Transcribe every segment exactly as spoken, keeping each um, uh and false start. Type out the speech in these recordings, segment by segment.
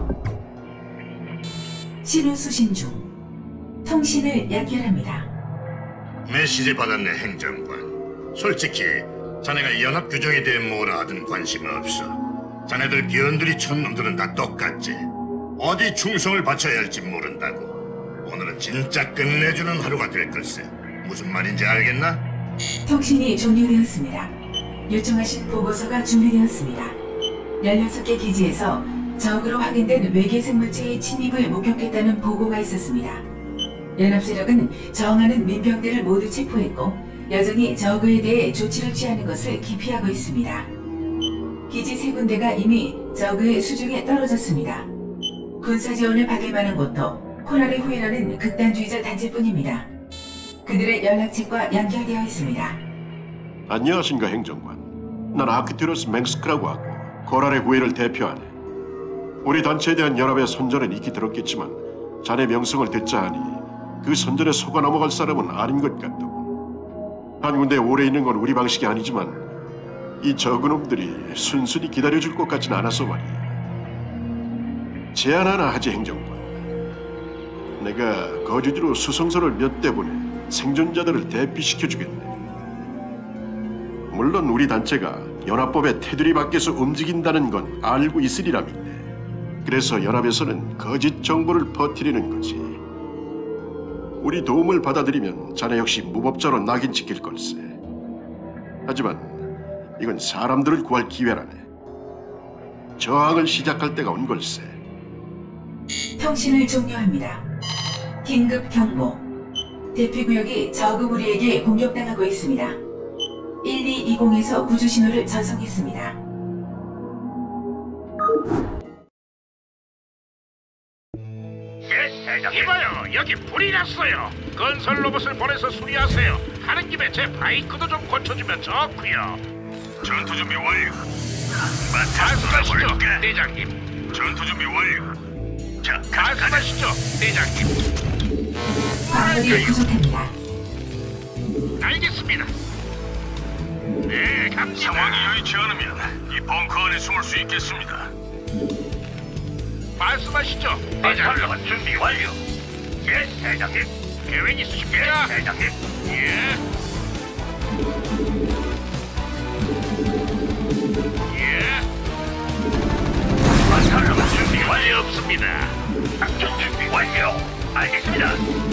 신호 수신 중. 통신을 연결합니다. 메시지 받았네, 행정관. 솔직히 자네가 연합 규정에 대해 뭐라 하든 관심 없어. 자네들 기ön들이 천 놈들은 다 똑같지. 어디 충성을 바쳐야 할지 모른다고. 오늘은 진짜 끝내주는 하루가 될 걸세. 무슨 말인지 알겠나? 통신이 종료되었습니다. 요청하신 보고서가 준비되었습니다. 열여섯 개 기지에서 적으로 확인된 외계 생물체의 침입을 목격했다는 보고가 있었습니다. 연합 세력은 저항하는 민병대를 모두 체포했고 여전히 적에 대해 조치를 취하는 것을 기피하고 있습니다. 기지 세 군데가 이미 적의 수중에 떨어졌습니다. 군사 지원을 받을 만한 곳도 코랄의 후예라는 극단주의자 단체뿐입니다. 그들의 연락책과 연결되어 있습니다. 안녕하신가, 행정관. 난 아크티로스 맹스크라고 하고 코랄의 후예를 대표하네. 우리 단체에 대한 연합의 선전은 익히 들었겠지만 자네 명성을 듣자 하니 그 선전에 속아 넘어갈 사람은 아닌 것 같더군. 한 군데 오래 있는 건 우리 방식이 아니지만 이 저그놈들이 순순히 기다려줄 것 같진 않아서 말이야. 제안 하나 하지, 행정관. 내가 거주지로 수송선을 몇 대 보내 생존자들을 대피시켜주겠네. 물론 우리 단체가 연합법의 테두리 밖에서 움직인다는 건 알고 있으리라 믿네. 그래서 연합에서는 거짓 정보를 퍼뜨리는 거지. 우리 도움을 받아들이면 자네 역시 무법자로 낙인 찍힐 걸세. 하지만 이건 사람들을 구할 기회라네. 저항을 시작할 때가 온 걸세. 통신을 종료합니다. 긴급 경보. 대피구역이 저그 무리에게 공격당하고 있습니다. 일이이공에서 구조 신호를 전송했습니다. 이봐요, 여기 불이 났어요. 건설 로봇을 보내서 수리하세요. 하는 김에 제 바이크도 좀 고쳐주면 좋고요. 전투 준비 완료. 말씀하시죠, 대장님. 전투 준비 완료. 자, 말씀하시죠, 대장님. 광물이 부족합니다. 알겠습니다. 네, 갑니다. 상황이 여의치 않으면 이 벙커 안에 숨을 수 있겠습니다. 말씀하시죠, 대장님. 준비 완료. 예, 대장님. 계획 있으십니까? 예, 대장님. 예. 예. 건설로만 준비 문제 완료. 없습니다. 작전 준비 완료. 알겠습니다.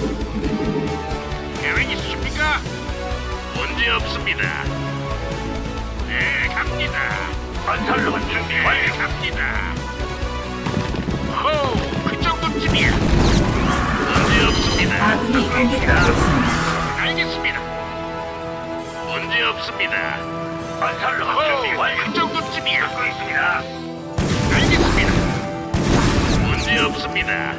계획 있으십니까? 문제 없습니다. 네, 갑니다. 건설로만 준비 네, 완료. 갑니다. 호, 그 정도쯤이야. 문제 없습니다. 아군이 공격받고 있습니다. 알겠습니다. 문제 없습니다. 건설로만 준비 호, 완료. 그 정도쯤이야. 듣고 있습니다. 알겠습니다. 문제 없습니다.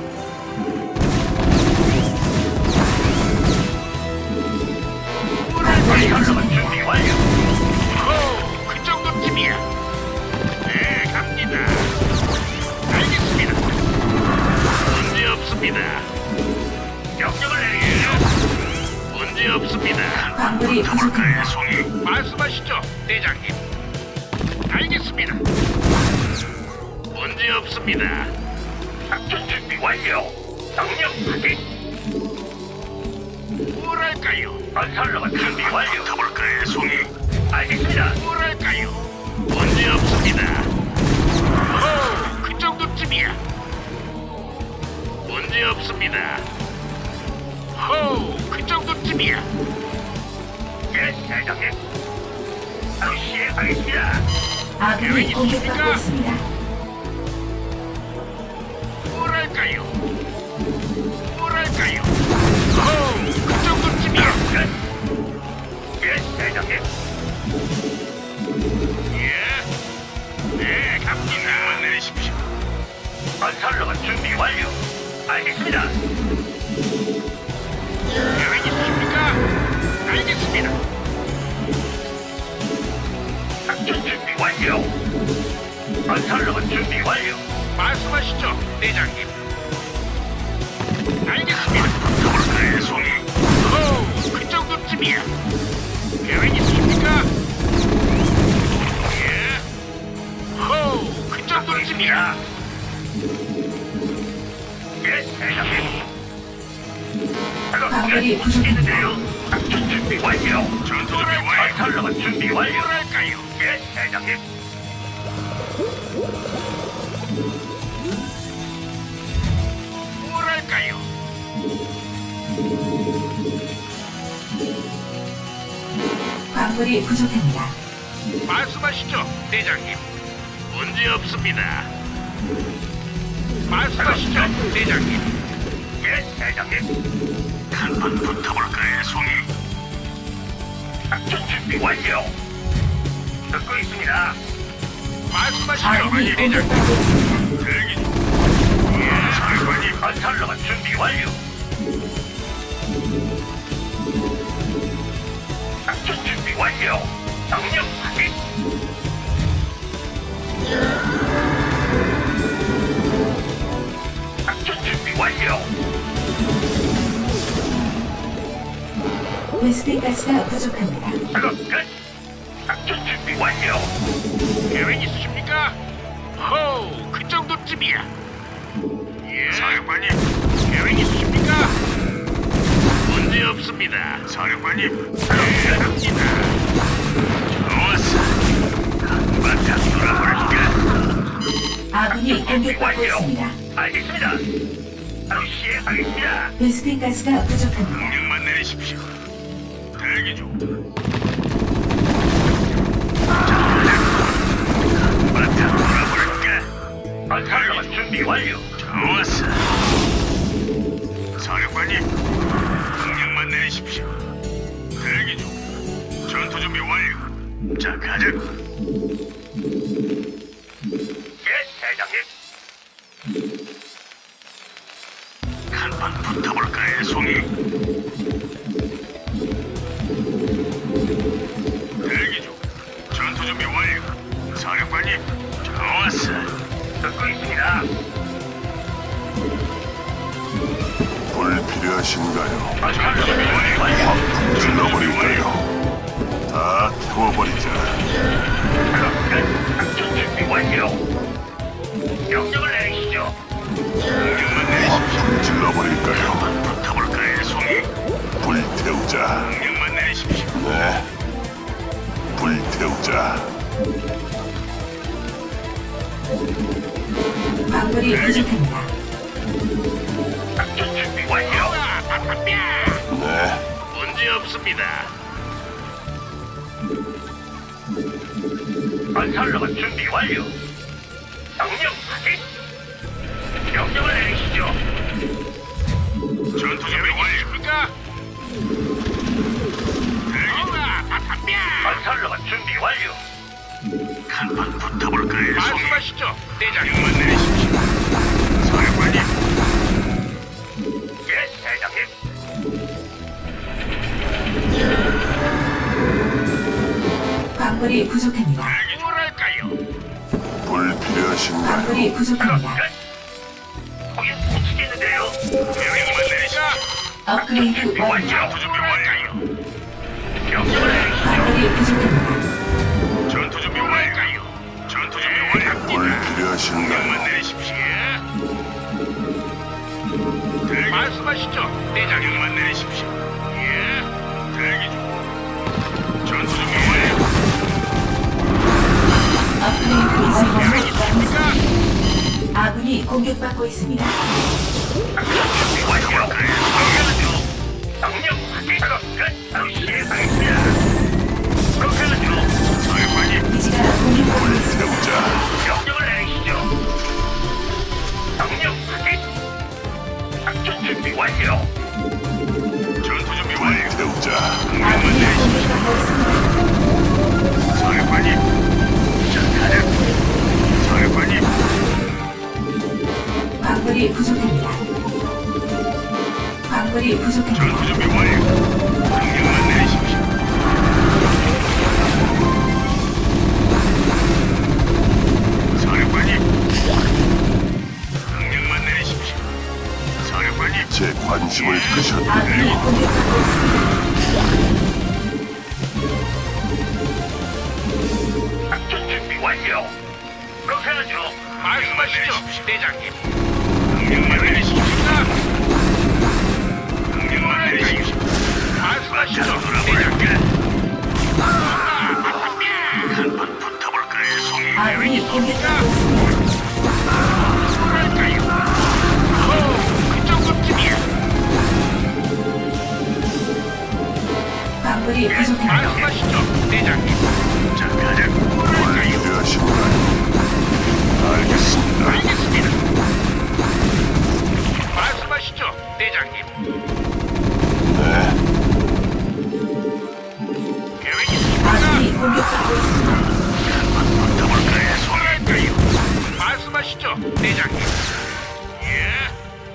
건설로만 준비 완료. 호, 그 정도쯤이야. 네, 갑니다. 알겠습니다. 문제 없습니다. 명령을 내리시죠. 문제 없습니다. 광물이 부족합니다. 송이. 말씀하시죠, 대장님. 알겠습니다. 문제 없습니다. 작전 준비 완료. 명령 확인. 뭐랄까요? 건설로만 준비 완료. 가볼까요, 송이? 알겠습니다. 뭐랄까요? 문제 없습니다. 호, 그 정도쯤이야. 문제 없습니다. 호, 그 정도쯤이야. 예, 대장님. 바로 시행하겠습니다. 아군이 공격받고 있습니다. 뭐랄까요? 뭐랄까요? 호, 그 정도쯤이야. 예, 대장님. 예, 네, 갑니다. 명령만 내리십시오. 건설로만 준비 완료. 알겠습니다. 계획 있으십니까? 알겠습니다. 작전 준비 완료. 건설로만 준비 완료. 말씀하시죠, 대장님. 알겠습니다. 가볼까요, 송이? 호, 그 정도쯤이야. 계획 있으십니까? 예. 호, 그 정도쯤이야. 예, 대장님. 작업 광물이 끝. 부족합니다. 작전 준비 완료. 전투 준비 완료. 건설로봇 준비 완료. 뭐랄까요? 예, 대장님. 뭐랄까요? 광물이 부족합니다. 말씀하시죠, 대장님. 문제 없습니다. 말씀하시죠, 대장님. 예, 대장님. 한번 붙어볼까요, 송이? 작전 준비 완료. 듣고 있습니다. 말씀하시죠, 아군이 대장님. 공격받고 있습니다. 대기 중. 예, 사관이 건설로만 준비 완료. 작전 준비 완료. 명령 확인. 작전 준비 완료. 베스핀 가스가 부족합니다. 작업 끝. 작전 준비 완료. 계획 있으십니까? 호우, 그 정도쯤이야. 예. 사령관님, 계획 있으십니까? 문제 없습니다. 사령관님, 예, 갑니다. 좋았어. 한바탕 돌아볼까? 아군이 공격받고 있습니다. 알겠습니다. 바로 시행하겠습니다. 베스핀 가스가 부족합니다. 명령만 내리십시오. 대기 중. 한바탕 돌아볼까? 건설로봇 준비 완료. 좋았어. 사령관님, 명령만 내리십시오. 대기 중. 전투 준비 완료. 자, 가자. 예, 대장님. 한번 붙어볼까요, 송이? 대기 중. 전투 준비 완료. 사령관님, 좋았어. 듣고 있습니다. 불 필요하신가요? 전투 준비 완료. 질러버릴까요? 다 태워버리자. 작업 끝. 작전 준비 완료. 명령을 내리시죠. 명령만 내리십시오. 질러버릴까요? 붙어볼까요, 송이? 불태우자. 명령만 내리십시오. 네. 불태우자. 광물이 부족합니다. 작전 준비 완료. 네. 문제 없습니다. 건설로봇 준비 완료. 명령 확인. 명령을 내리시죠. 전투 준비 완료입니까? 건설로봇 준비 완료. 한번 붙어볼까요? 말씀하시죠, 대장님만 내리십시오. 사령관님. 예, 대장님. 광물이 부족합니다. 뭐랄까요? 불 필요하신가요? 광물이 부족합니다. 거긴 못 치겠는데요. 명령만 내리시죠. 업그레이드 완료. 전투 준비 완료. 명령을 내리시죠. 광물이 부족합니다. 전투 준비 완료. 전투 준비 완료. 불 필요하신가요? 명령만 내리십시오. 대기. 말씀하시죠. 대장님만 내리십시오. 예. 대기 중. 전투 준비 완료. 업그레이드 계획 완료. 있으십니까? 아군이 공격받고 있습니다. 준비 완료. 명령하죠. 명령 확인. 작업 끝. 바로 시행하겠습니다. 그렇게 하죠. 사령관님. 기지가 공격받고 있습니다. 태우자. 명령을 내리시죠. 명령 확인. 작전 준비 완료. 전투 준비 완료. 태우자. 명령만 아군이 내리시죠. 공격받고 있습니다. 사령관님. 자, 가자. 사령관님. 광물이 부족합니다. 광물이 부족합니다. 전투 준비 완료. 명령만 내리십시오. 사령관님. 명령만 내리십시오. 사령관님. 제 관심을 끄셨네. 아군이 공격받고 있습니다. 작전 준비 완료. 그렇게 하죠. 말씀하시죠, 대장님. 명령만 내리십시오. 말씀하시죠, 대장님. 한번 붙어볼까요, 송이? 아군이 공격받고 있습니다. 뭐랄까요? 호, 그 정도쯤이야. 광물이 부족합니다. 말씀하시죠, 대장님. 자, 가자. 뭐랄까요? 알겠습니다. 알겠습니다. 말씀하시죠, 대장님. 네. 계획 있습니까? 아군이 공격받고 있습니다. 붙어볼까요, 송이랄까요? 말씀하시죠, 대장님. 예.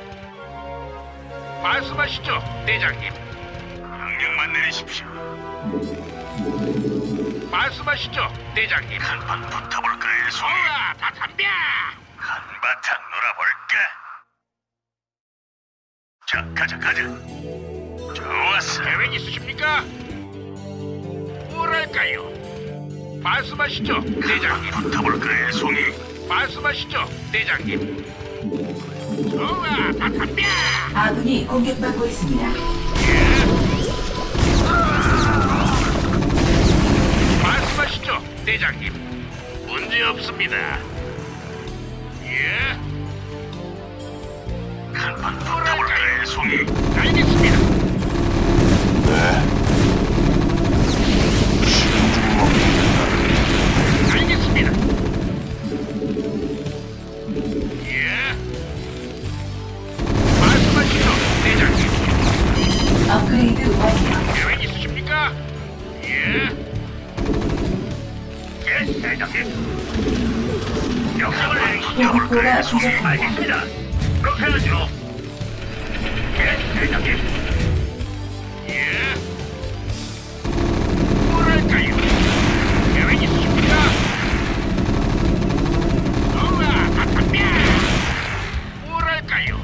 말씀하시죠, 대장님. 명령만 내리십시오. 말씀하시죠, 대장님. 한번 붙어볼까요, 송이? 아, 다 담배! 한바탕 놀아볼까? 자, 가자, 가자. 좋았어. 계획 있으십니까? 뭐랄까요? 말씀하시죠, 대장님. 붙어볼까요, 송이? 말씀하시죠, 대장님. 좋아, 다 담배! 아군이 공격받고 있습니다. 말씀하시죠, 대장님. 문제 없습니다. 예. 한번 붙어볼까요, 송이? 알겠습니다. 네. 알겠습니다. 예. 말씀하시죠, 대장님. 업그레이드 완료. 계획 있으십니까? 예. 예, 대장님. 명령을 내리시죠. 보급고가 부족합니다. 알겠습니다. 그렇게 하죠. 예, 대장님. 예. 뭐랄까요? 계획 있으십니까? 우와, 바탕뼈! 뭐랄까요?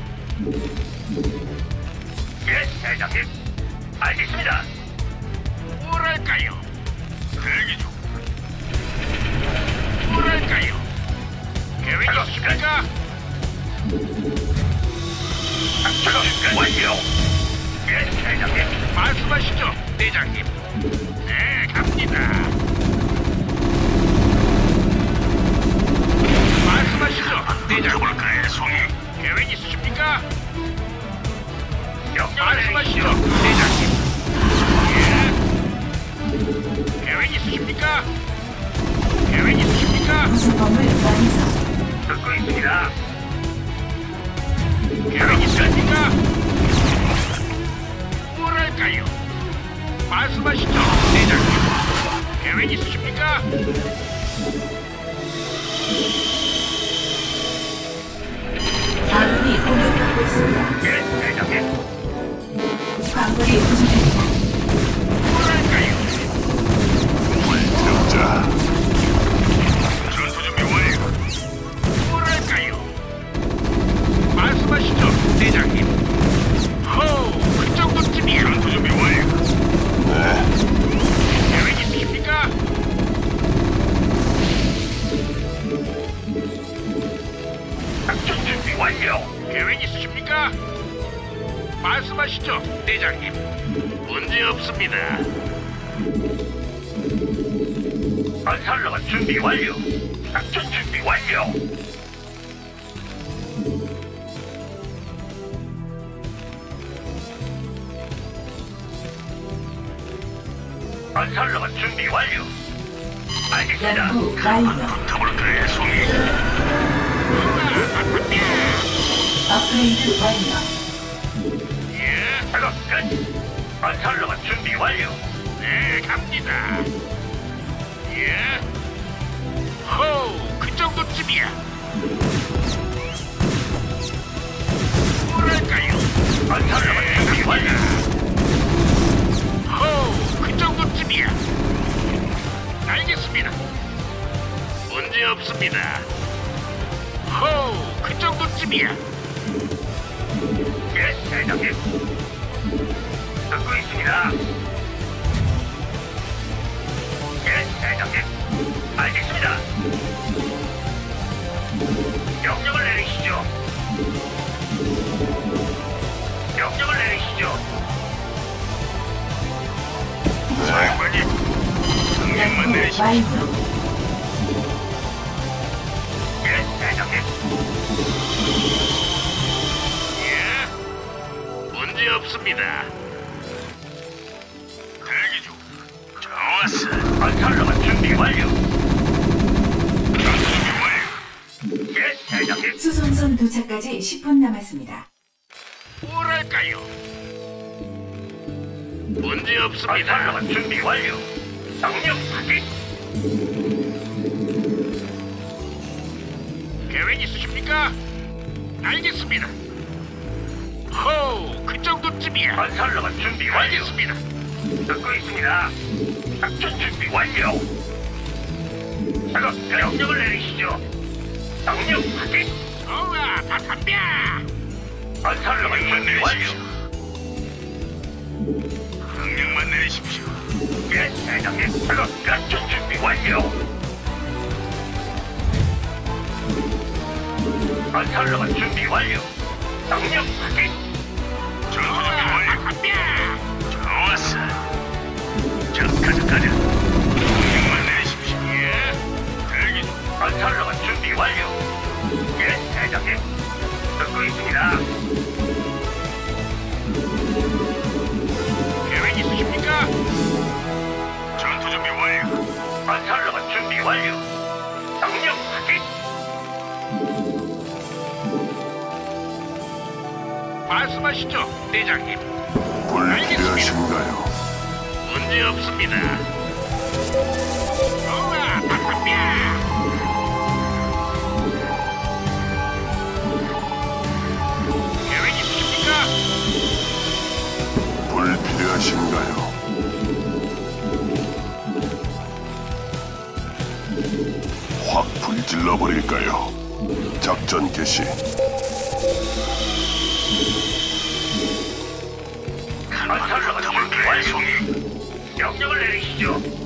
예, 대장님. 알겠습니다. 뭐랄까요? 대기 중. 뭐랄까요? 계획 있으십니까? 작전 완료. 예, 대장님. 말씀하시죠, 대장님. 네, 갑니다. 말씀하시죠, 대장님. 볼까요, 송이? 계획 있으십니까? 말씀하시죠, 대장님. 예. 계획 있으십니까? 계획 있으십니까? 무슨 건물 완성. 듣고 있습니다. 계획 있으십니까? 뭐랄까요? 말씀하시죠, 대장님. 계획 있으십니까? 아군이 공격받고 있습니다. 예, 대장님. 광물이 부족합니다. 뭐랄까요? 자, 전투 준비 완료. 뭐랄까요? 말씀하시죠, 대장님. 호우, 그 정도쯤이야. 전투 준비 완료. 네. 계획 있으십니까? 작전 준비 완료. 계획 있으십니까? 말씀하시죠, 대장님. 문제 없습니다. 건설로가 준비 완료. 작전 준비 완료. 건설로가 준비 완료. 알겠습니다. 연구 완료. 붙어볼까요, 송이? 업그레이드 완료. 예, 작업 끝. 건설로가 준비 완료. 네, 갑니다. 예. 호우, 그 정도쯤이야. 뭐랄까요? 건설로가 준비 완료. 호우, 그 정도쯤이야. 알겠습니다. 문제 없습니다. 호우, 그 정도쯤이야. 예, 대장님. 듣고 있습니다. 예, 대장님. 알겠습니다. 명령을 내리시죠. 명령을 내리시죠. 연구 완료. 예, 대장님. 예, 문제 없습니다. 대기 중. 좋았어. 건설로만 준비 완료. 준비 완료. 예, 대장님. 수송선 도착까지 십 분 남았습니다. 뭐랄까요? 문제 없습니다. 건설로만 준비 완료. 명령 확인. 계획 있으십니까? 알겠습니다. 호우, 그 정도쯤이야. 건설로만 준비 완료. 알겠습니다. 듣고 있습니다. 작전 준비 완료. 작업 명령을 내리시죠. 명령 확인. 어라, 다 담배. 건설로만 준비 완료. 명령만 내리십시오. 예, 대장님. 작업 작전 준비 완료. 건설로만 준비 완료. 명령 확인. 전투 준비 완료. 좋았어. 자, 가자, 가자. 명령만 내리십시오. 예. 대기 중. 건설로만 준비 완료. 예, 대장님. 듣고 있습니다. 계획 있으십니까? 전투 준비 완료. 건설로만 준비 완료. 명령 확인. 말씀하시죠, 대장님. 불필요하신가요? 문제 없습니다. 어라, 바탕뼈. 계획 있으십니까? 불필요하신가요? 확 불질러 버릴까요? 작전 개시. 건설로만 준비 완료. 명령을 내리시죠.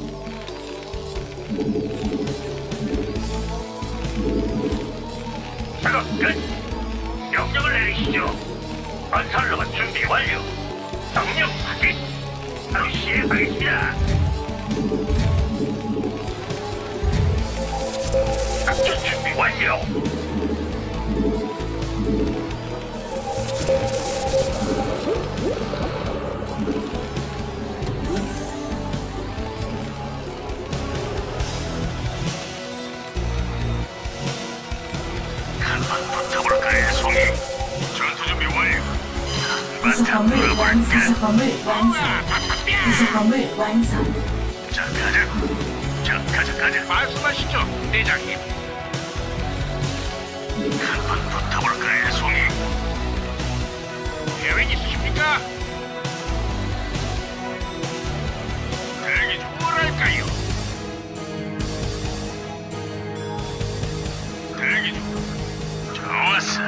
작업 끝. 명령을 내리시죠. 건설로만 준비 완료. 명령 확인. 바로 시행하겠습니다. 작전 준비 완료. 붙어볼까요, 송이? 전투 준비 완료. 부속건물 완 부속건물 완성. 부속건물 완성. 자, 가자. 자, 가자, 가자. 말씀하시죠, 대장님. 한번 붙어볼까요, 송이? 계획 있으십니까? 대기 중 뭐랄까요? 대기 중. 좋았어.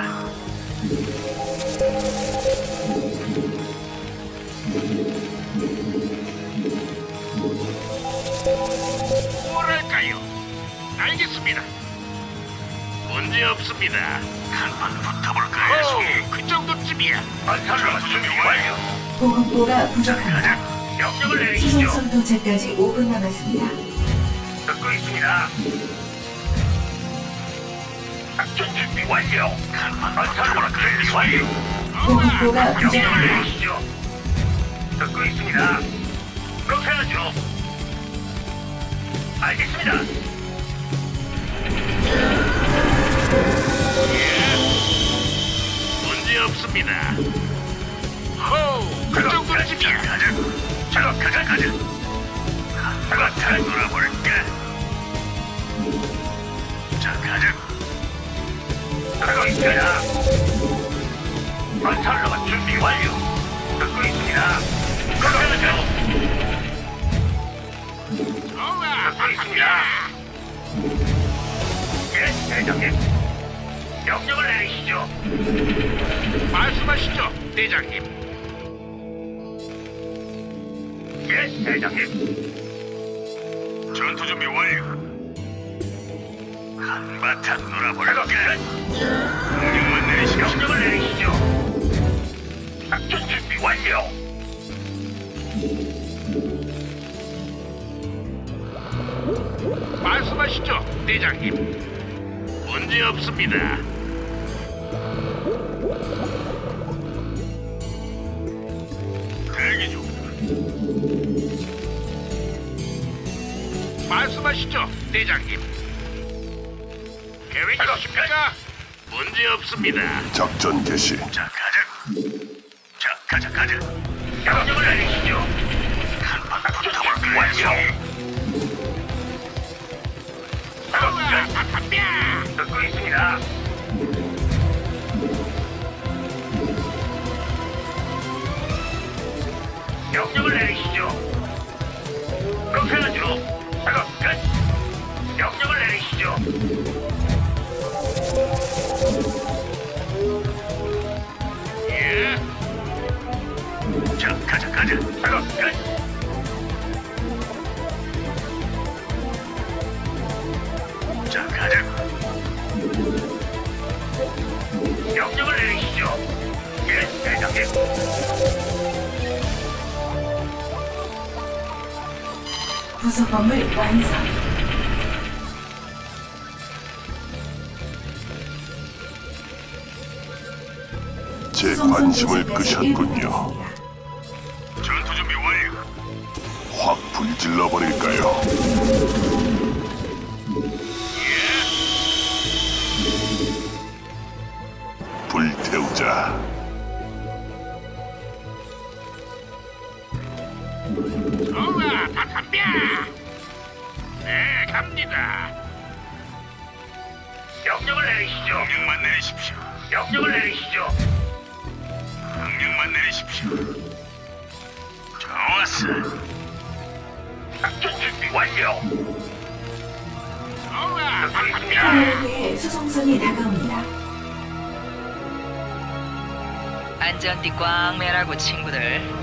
뭐랄까요? 알겠습니다. 문제 없습니다. 한번 붙어볼까요, 송이? 그 정도쯤이야. 건설로 준비 완료. 보급고가 부족합니다. 명령을 내리시죠. 수송선 도착까지 오 분 남았습니다. 듣고 있습니다. 작전 준비 완료. 건설로 준비 완료. 보급고가 명령을 부족합니다. 내리시죠. 듣고 있습니다. 그렇게 하죠. 알겠습니다. 예. 문제 없습니다. 호우, 그 정도쯤이야. 가자. 작업 가자, 가자. 한번 잘 놀아볼까? 자, 가자. 하고 있습니다. 건설로만 준비 완료. 듣고 있습니다. 그렇게 하죠. 듣고 있습니다. 예, 대장님. 명령을 내리시죠. 말씀하시죠, 대장님. 예, 대장님. 전투 준비 완료. 한바탕 놀아볼까? 명령만 내리시죠. 명령을 내리시죠. 작전 준비 완료. 말씀하시죠, 대장님. 문제 없습니다. 대기 중. 말씀하시죠, 대장님. 계획 있으십니까? 문제 없습니다. 작전 개시. 자, 가자. 자, 가자, 가자. 명령을 내리시죠. 한판 붙어볼까요? 완성. 듣고 있습니다. 명령을 내리시죠. 그렇게 하죠. 작업 끝. 명령을 내리시죠. 예. 자, 가자, 가자. 작업 끝. 자, 가자. 명령을 내리시죠. 예, 대장님. 부속 건물 완성. 제 수송선 관심을 도착까지 끄셨군요. 일 분 남았습니다. 전투 준비 완료. 확 불질러 버릴까요? 불태우자. 좋아, 다 담배. 네, 갑니다. 명령을 내리시죠. 명령만 내리십시오. 명령을 내리시죠. 명령만 내리십시오. 좋았어. 작전 준비 완료. 좋아, 다 담배. 하늘에 수송선이 다가옵니다. 안전띠 꽝 매라고 친구들.